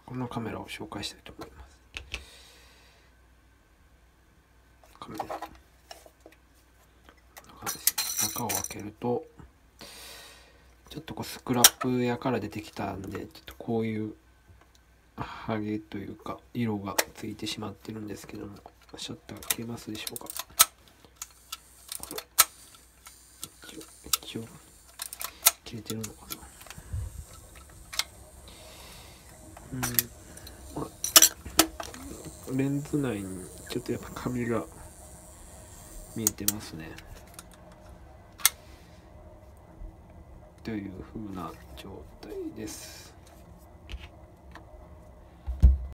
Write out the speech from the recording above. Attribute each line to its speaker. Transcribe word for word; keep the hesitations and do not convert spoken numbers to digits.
Speaker 1: このカメラを紹介したいと思います。カメラ中ですね。中を開けるとちょっとこうスクラップ屋から出てきたんで、ちょっとこういうハゲというか色がついてしまってるんですけども、シャッターが消えますでしょうか。これ一応一応切れてるのかな。うんほら、レンズ内にちょっとやっぱ紙が見えてますね。という風な状態です。